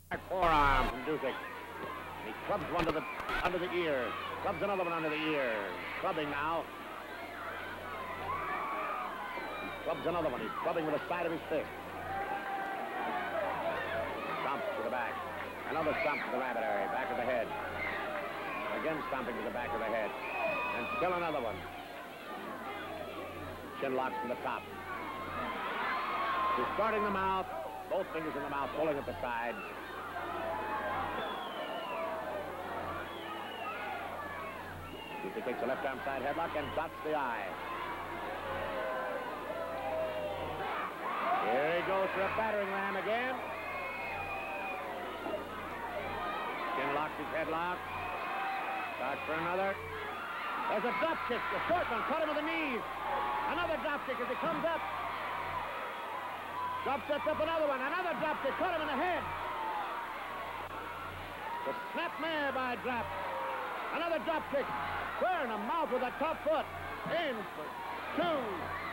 Forearm from Dusek. He clubs one under the ear. Clubs another one under the ear. Clubbing now. He clubs another one. He's clubbing with the side of his fist. Stomps to the back. Another stomp to the rabbit area, back of the head. Again stomping to the back of the head. And still another one. Chin locks from the top. Distorting the mouth. Both fingers in the mouth, pulling at the sides. He takes a left arm side headlock and dots the eye. Here he goes for a battering ram again. Chin locks his headlock. Starts for another. There's a drop kick. The short one caught him with the knees. Another drop kick as he comes up. Drop sets up another one. Another drop kick. Caught him in the head. The snap mare by Drap. Another drop kick. Square in the mouth with a top foot. In for 2.